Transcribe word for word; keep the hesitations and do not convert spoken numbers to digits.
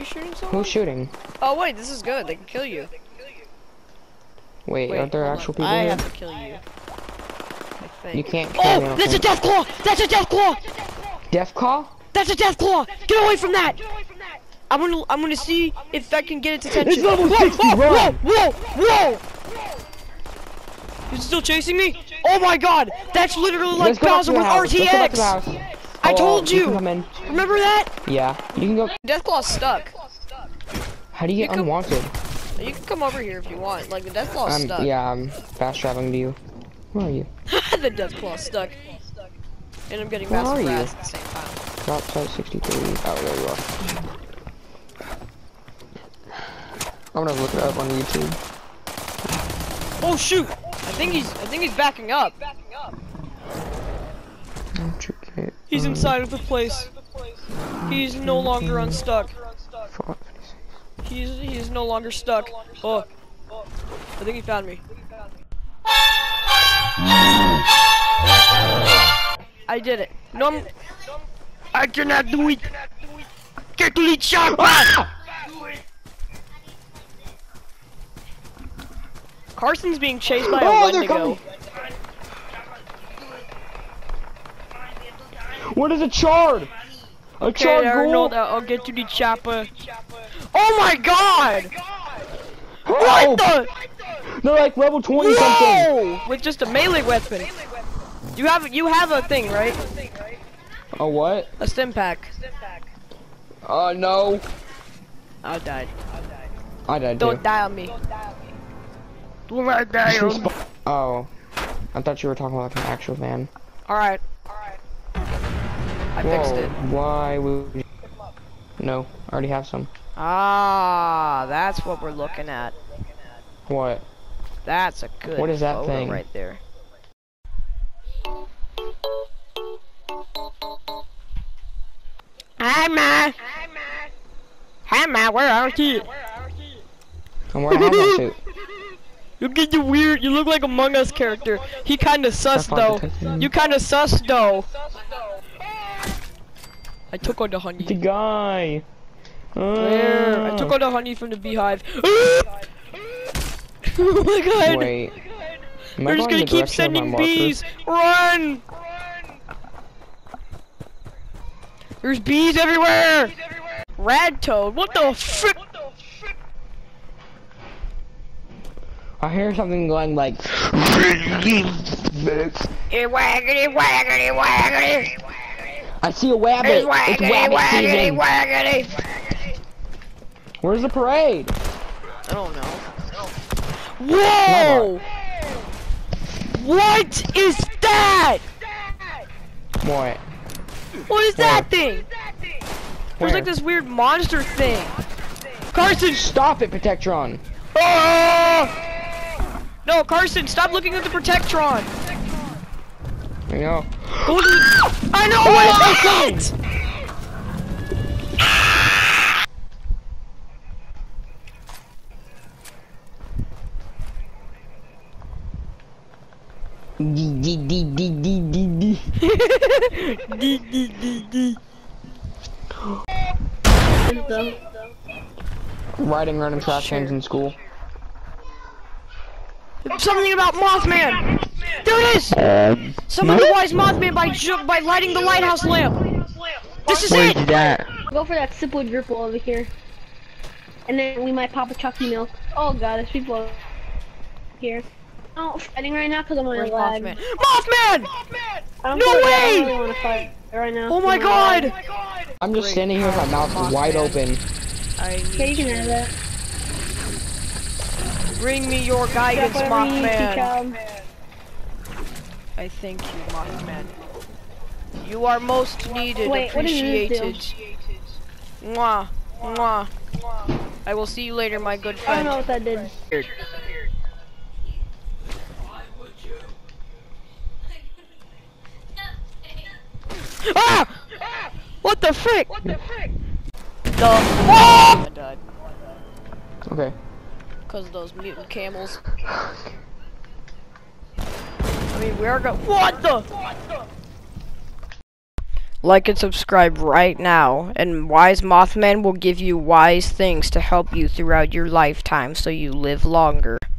you shooting someone? Who's shooting? Oh wait, this is good. They can kill you. Wait, Wait, aren't there hold actual on. people I here? have to kill you. I think. You can't kill Oh, me. I that's a think. death claw! That's a death claw! Death Claw? That's a death claw! Get away from that! I'm gonna, I'm gonna see if I can get its attention. It's level whoa, sixty, whoa, run! whoa, whoa, whoa! He's still chasing me? Oh my god! That's literally like Let's go back Bowser to the with house. R T Let's go back X! to the house. I Oh, told you you! can come in. Remember that? Yeah, you can go. Deathclaw's stuck. How do you get You can- unwanted? You can come over here if you want. Like, the Deathclaw's Um, stuck. yeah, I'm fast traveling to you. Where are you? The Deathclaw's stuck. And I'm getting Where massive are you? grass at the same time. Drop site sixty-three. Oh, there you are. I'm gonna look it up on YouTube. Oh shoot! I think he's, I think he's backing up. Okay. He's inside of the place. He's no longer unstuck. He's he's no longer stuck. Oh, I think he found me. I did it. No, I'm, I cannot do it. Get to the chopper. Carson's being chased by a Oh, they're Wendigo. What is a chard? A Okay, chard Arnold, ghoul? I'll I'll get to the chopper. Oh my god! Oh, What the? they're like level twenty something. Whoa! With just a melee weapon. You have you have a thing, right? A what? A stim pack. Uh, no. I died. I died Don't too. die on me. Don't I die on me. Oh, I thought you were talking about like an actual van. Alright. I fixed Whoa, it. why would you? No, I already have some. Ah, that's what we're looking at. What? That's a good What is that photo thing? right there. Hi, Ma. Hi, Ma. Where are you? I'm wearing a hazmat suit. Look at you weird. You look like a Among Us character. He kind of sus Stop though. protecting. You kind of sus though. I took on the honey. The guy. Where? I Uh, took all the honey from the beehive. Oh my god! Wait. Am I We're just going gonna the keep direction of my sending marker? bees. Run! There's bees everywhere! Rad toad, what the frick? I hear something going like. Waggity, waggity, waggity. I see a wabbit. It's It's waggity, wabbit waggity, season. waggity. Where's the parade? I don't know. Whoa! What is that? What? What is that thing? Where? There's like this weird monster thing. Carson! Stop it, Protectron. Oh! No, Carson, stop looking at the Protectron. You know. Go to the I know what is it! D D D D D D D. D D D D. Riding random trash cans in school. Something about Mothman! There it is! Summon the wise Mothman by ju by lighting the lighthouse lamp! This is Where's it! that? Go for that simple dripple over here. And then we might pop a Chucky milk. Oh god, there's people over here. I'm not fighting right now because I'm on a Where's lag. Mothman? Mothman! I don't No feel like I way! don't really want to fight right now. Oh my I'm on a god! lag. I'm just standing here with my mouth wide open. I Okay, you can have that. Bring me your guidance, Drop whatever you need to, Mothman. child. I thank you, Mothman. You are most needed, Wait, what does this appreciated. Mwah, mwah. I will see you later, my good I don't friend. know what that did. Ah! What the frick? What the frick? The I died. Okay. Because of those mutant camels. I mean, we are go- What the? like and subscribe right now, and Wise Mothman will give you wise things to help you throughout your lifetime so you live longer.